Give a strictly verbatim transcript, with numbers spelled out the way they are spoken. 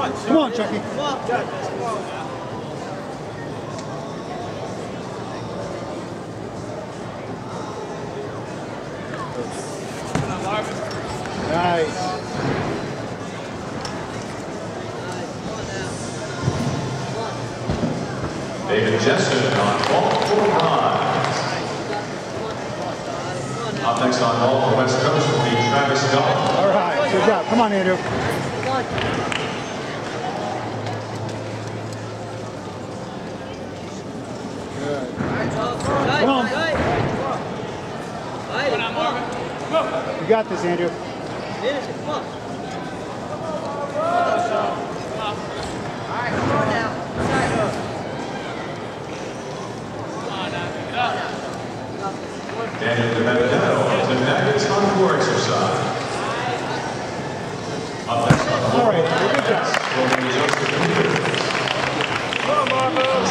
Come on, Chucky. Nice. David Jessen on ball for rise. Up next on ball for West Coast will be Travis Gall. All right, good job. Come on, Andrew. Good. Come on. You got this, Andrew. Daniel DiBenedetto to Nuggets on floor exercise. Up next on All right, good job. will be Joseph Peters.